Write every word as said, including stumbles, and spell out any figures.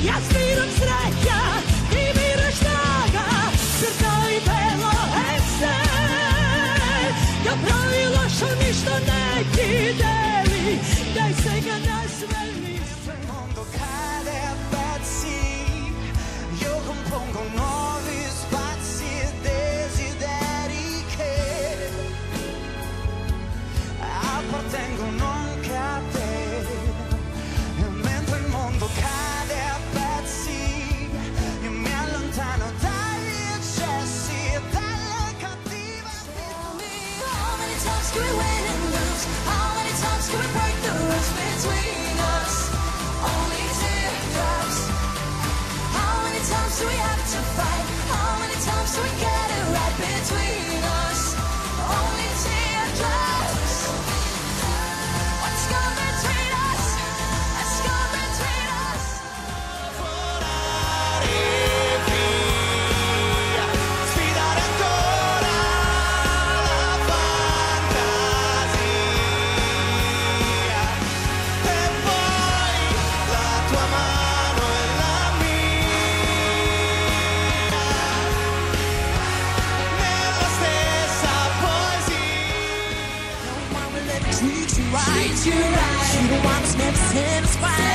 ja sviram sreća, ti miraš snaga, srca i telo ese, da pravila što ništa neki deli, daj se ga na sve liste. Il mondo cade a pezzi, io compongo nuovi spazi e desideri che appartengono anche a te. E mentre il mondo cade a pezzi, io mi allontano dagli eccessi e dalle cattive. Tell me, how many times can we win and lose? How many times can we break the rules between us? Only teardrops. How many times do we have to fight? How many times do we get it right between us? Only teardrops. What's gone between us? What's gone between us? Sfidare ancora la fantasia e poi la tua mano e la mia nella stessa poesia. Treat you right, treat you right. You don't want to never satisfied.